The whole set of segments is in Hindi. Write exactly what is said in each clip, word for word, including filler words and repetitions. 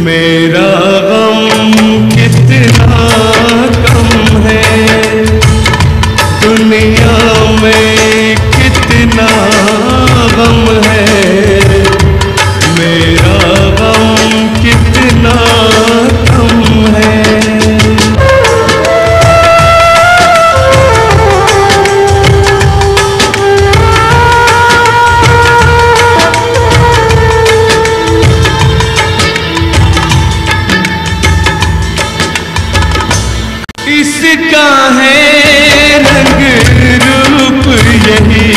मेरा गम कितना कम है, दुनिया में कितना गम है, मेरा गम कितना कम है। इसका है रंग रूप यही,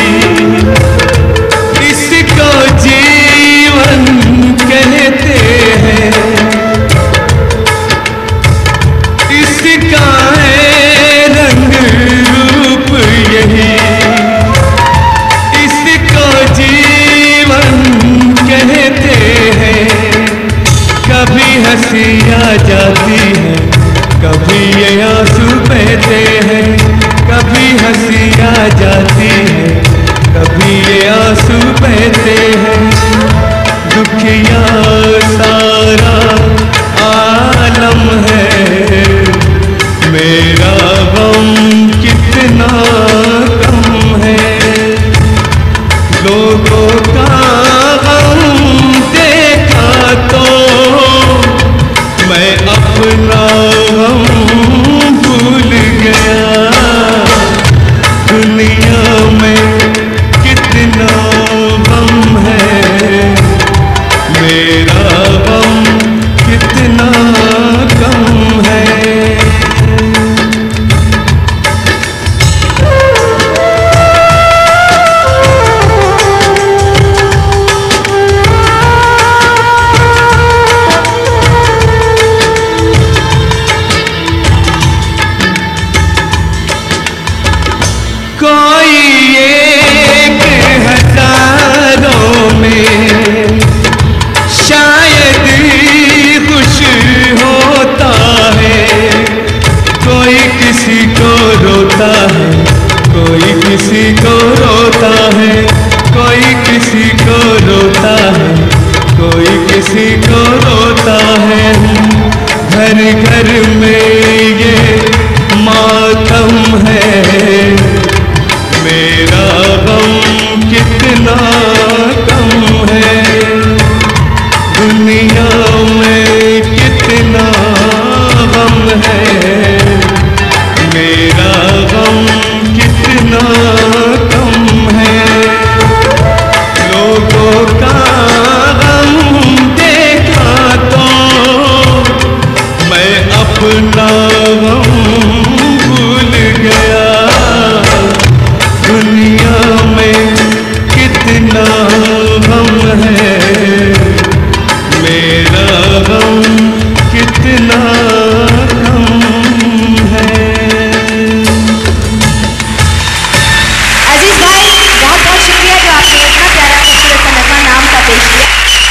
इसको जीवन कहते हैं, इसका है रंग रूप यही, इसको जीवन कहते हैं। कभी हंसी आ जाती है, कभी ये आंसू बहते हैं, कभी हंसी आ जाती है, कभी ये आंसू बहते हैं। दुखिया सारा आलम है, मेरा गम कितना कम है। लोगों का गम देखा तो मैं अपना गम भूल गया। दुनिया में कितना गम है, मेरा गम कितना कम है। कोई एक हजारों में शायद खुश होता है, कोई किसी को रोता है, कोई किसी को रोता है, कोई किसी को रोता है, कोई किसी को रोता है। घर घर में ये मातम है, मेरा गम कितना कम है। दुनिया में कितना गम है, मेरा गम कितना कम है। लोगों का गम देखा तो मैं अपना गम भूल गया। दुनिया में कितना गम है, मेरा गम कितना कम है। अजीज भाई, बहुत बहुत शुक्रिया जो आपने इतना प्यारा खूबसूरत सा नगमा नाम का पेश किया।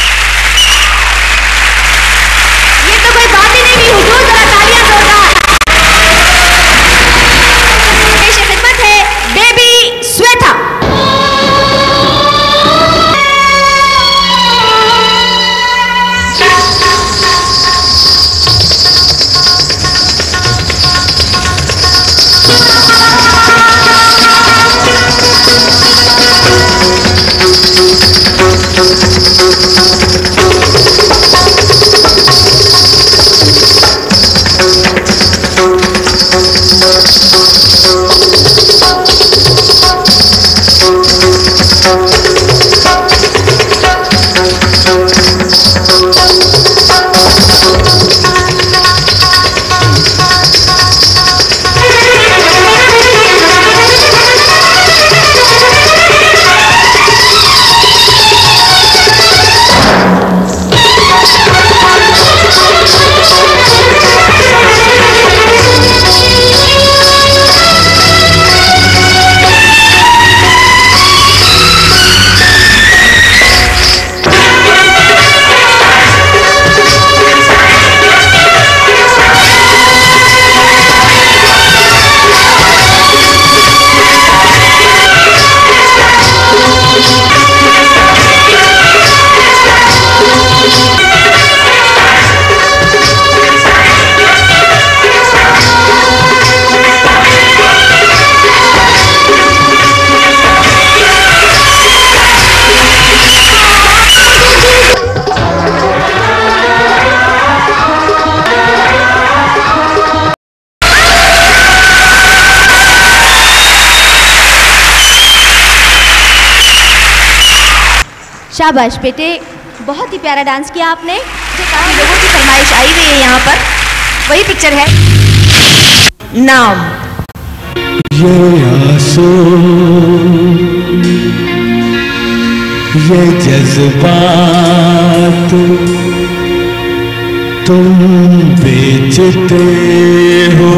ये तो कोई बात ही नहीं हुई, हुजूर जरा तालियां जोरदार। पेश खिदमत है बेबी श्वेता। शाबाश बेटे, बहुत ही प्यारा डांस किया आपने। जो काफी लोगों की फरमाइश आई हुई है यहाँ पर, वही पिक्चर है नाम। ये आंसू, ये जज्बात तुम बेचते हो,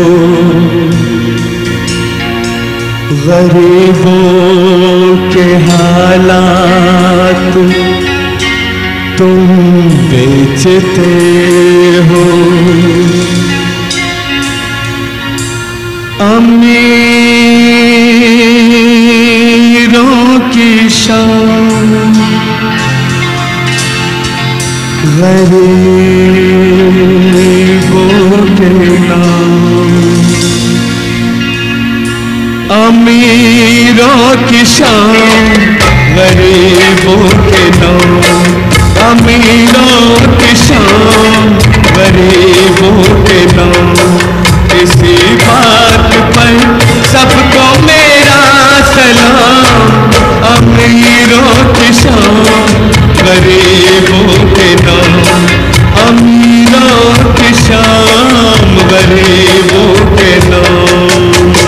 गरीबों के हालात तुम बेचते हो। अमीरों की शान गरीबों के नाम, अमीरों की शान गरीबों के नाम, अमीरों की शान गरीबों के नाम। इसी बात पर सबको मेरा सलाम, अमीरों की शान गरीबों के नाम, अमीरों की शान गरीबों के नाम।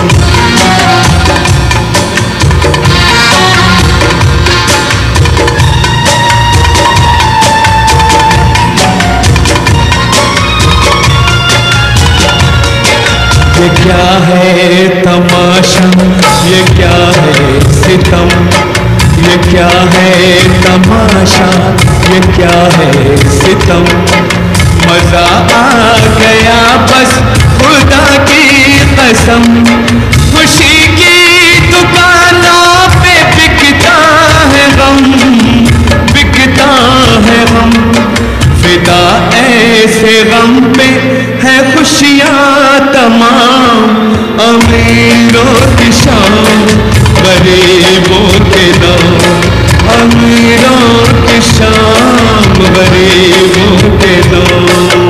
ये क्या है तमाशा, ये क्या है सितम, ये क्या है तमाशा, ये क्या है सितम। मजा आ गया बस खुदा की कसम, खुशी की दुकानों पे बिकता है गम, बिकता है गम। फिदा ऐसे गम पे है खुशियाँ तमाम, अमीरों की शान गरीबों के नाम, अमीरों की शान गरीबों के नाम।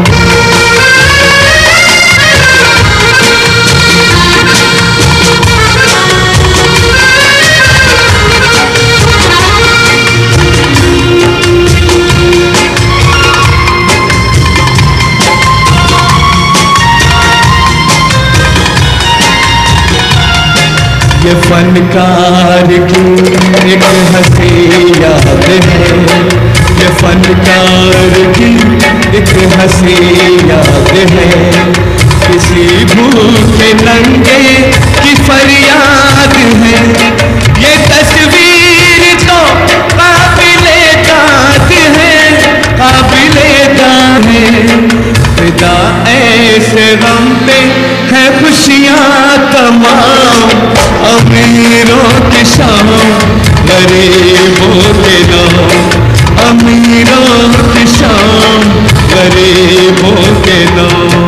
ये फनकार की एक हंसी याद है, ये फनकार की एक हंसी याद है। किसी भूखे नंगे की फरियाद है, ये तस्वीर तो काबिले दाद है, काबिले दाद है। फिदा ऐसे गम पे है खुशियाँ तमाम, अमीरों की शान गरीबों के नाम, अमीरों की शान गरीबों के नाम।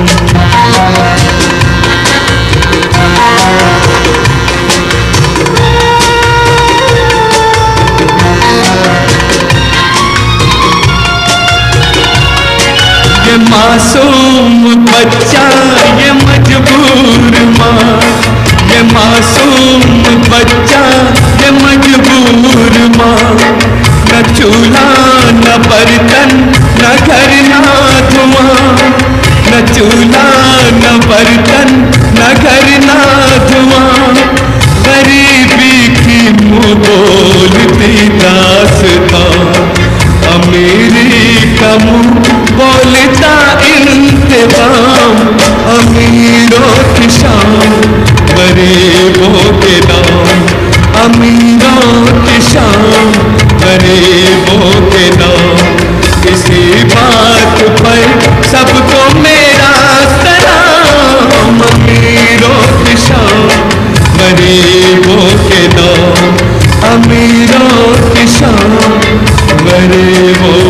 ये मासूम बच्चा, ये मजबूर माँ, ये मासूम बच्चा, ये मजबूर माँ। न चूल्हा न बर्तन न घर न धुआं, न चूल्हा न बर्तन न घर न धुआं। गरीबी की मुँह बोलती दास्तां, अमीरी का मुँह बोलता इंतजाम, अमीरों की शान गरीबों के नाम, अमीरों की शान गरीबों के नाम। किसी बात पर सबको मेरा सलाम, अमीरों की शान गरीबों के नाम, अमीरों की शान गरीबों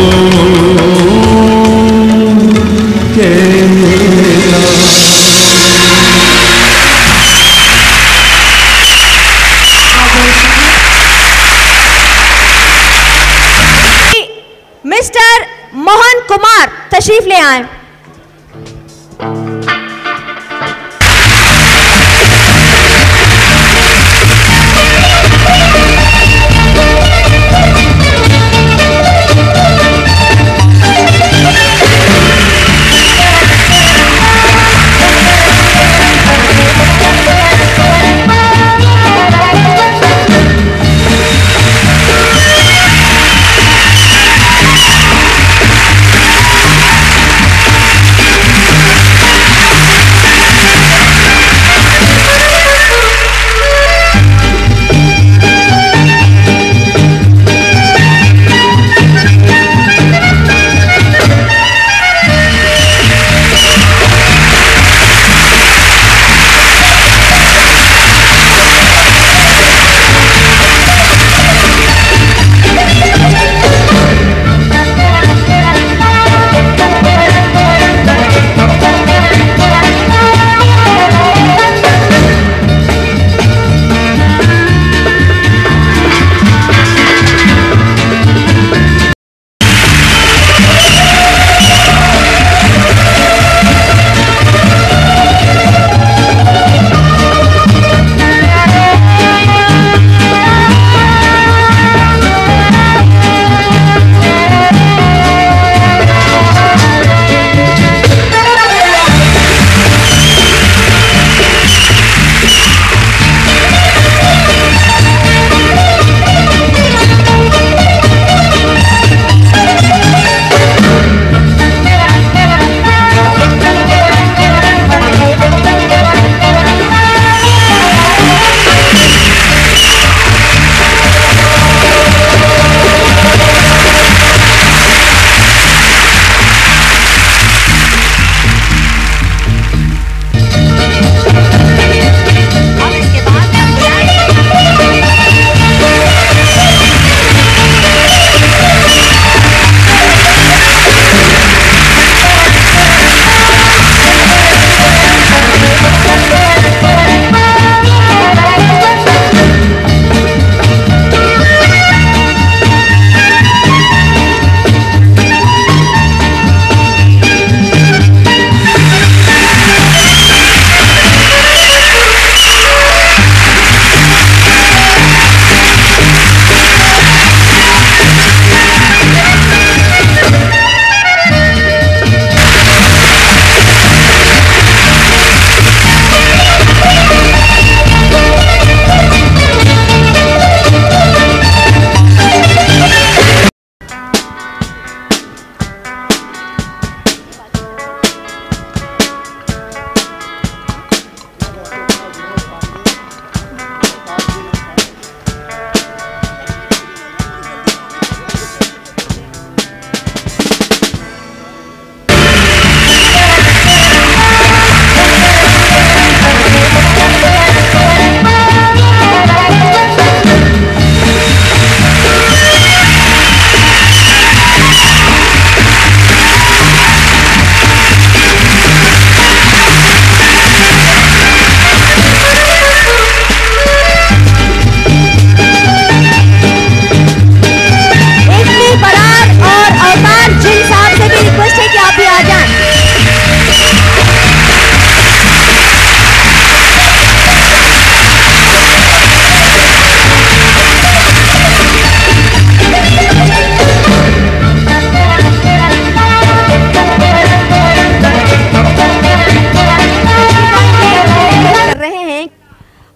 के नाम। मिस्टर मोहन कुमार तशरीफ ले आए।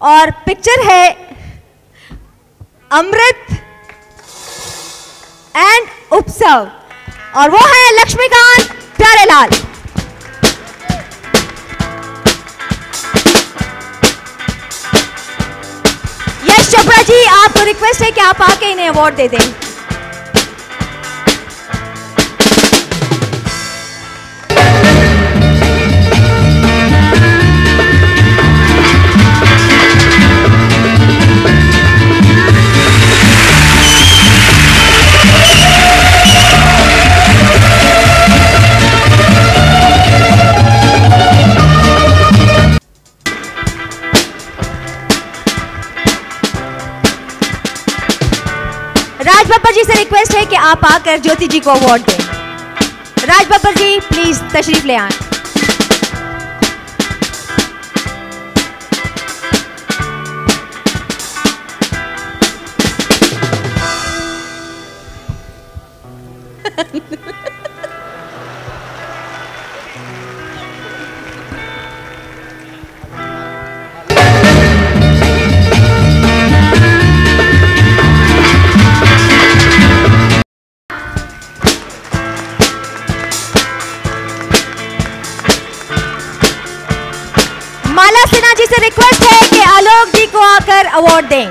और पिक्चर है अमृत एंड उपसव, और वो है लक्ष्मीकांत प्यारेलाल। यश चोपड़ा जी, आपको रिक्वेस्ट है कि आप आके इन्हें अवार्ड दे दें। राज बब्बर जी से रिक्वेस्ट है कि आप आकर ज्योति जी को अवार्ड दें। राज बब्बर जी प्लीज तशरीफ ले आएं। माला सिन्हा जी से रिक्वेस्ट है कि आलोक जी को आकर अवार्ड दें।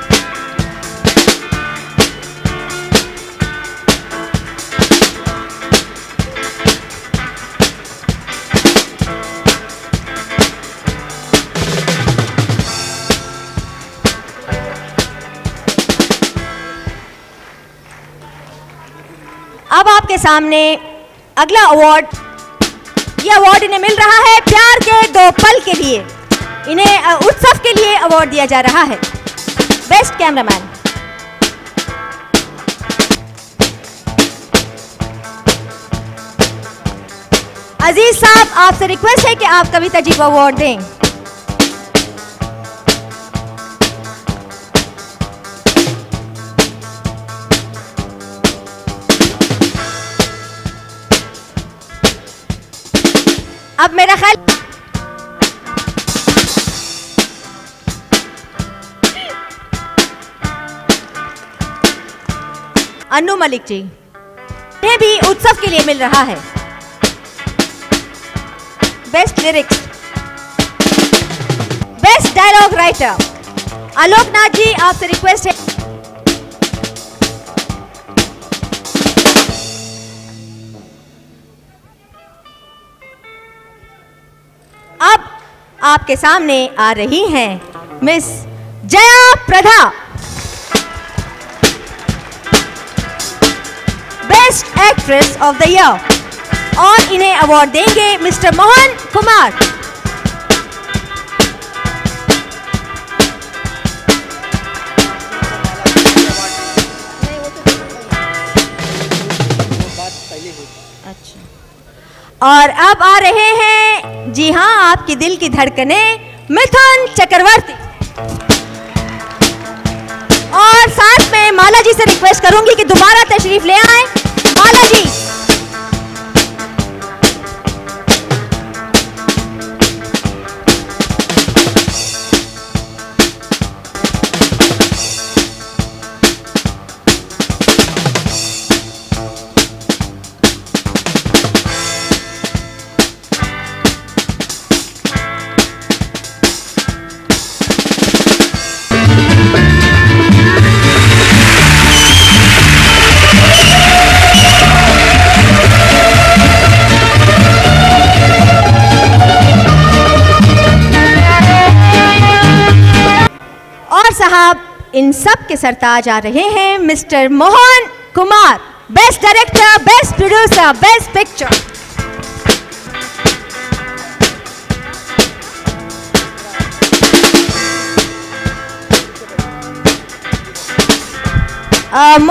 अब आपके सामने अगला अवार्ड, ये अवार्ड इन्हें मिल रहा है प्यार के दो पल के लिए। इन्हें उत्सव के लिए अवार्ड दिया जा रहा है। Best cameraman. अजीज साहब, आपसे रिक्वेस्ट है कि आप कविता जी को अवार्ड दें। अब मेरा ख्याल अन्नू मलिक जी, इन्हें भी उत्सव के लिए मिल रहा है best lyrics. Best dialogue writer Aloknath ji, आपसे रिक्वेस्ट है अब आपके सामने आ रही हैं miss Jaya Prada, best actress of the year, और इन्हें अवार्ड देंगे मिस्टर मोहन कुमार। अच्छा, और अब आ रहे हैं, जी हाँ, आपकी दिल की धड़कने, मिथुन चक्रवर्ती। और साथ में माला जी से रिक्वेस्ट करूंगी कि दोबारा तशरीफ ले आए। माला जी, साहब, इन सब के सरताज आ रहे हैं mister Mohan Kumar, best director, best producer, best picture. um,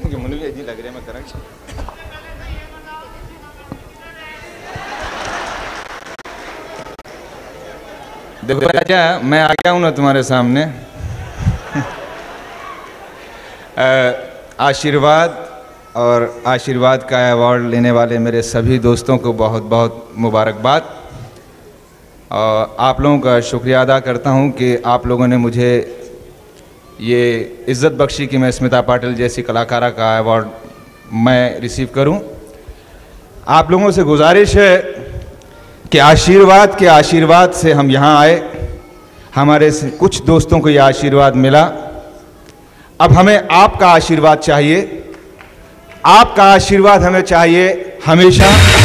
मुझे जी लग रहा है मैं करा देखो राजा, मैं आ गया हूँ ना तुम्हारे सामने। आशीर्वाद और आशीर्वाद का अवार्ड लेने वाले मेरे सभी दोस्तों को बहुत बहुत मुबारकबाद। और आप लोगों का शुक्रिया अदा करता हूँ कि आप लोगों ने मुझे ये इज़्ज़त बख्शी कि मैं स्मिता पाटिल जैसी कलाकारा का अवार्ड मैं रिसीव करूँ। आप लोगों से गुजारिश है कि आशीर्वाद के आशीर्वाद से हम यहाँ आए, हमारे से कुछ दोस्तों को यह आशीर्वाद मिला। अब हमें आपका आशीर्वाद चाहिए, आपका आशीर्वाद हमें चाहिए हमेशा।